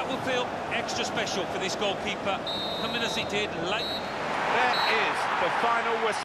will feel extra special for this goalkeeper, coming as it did late. There is the final whistle.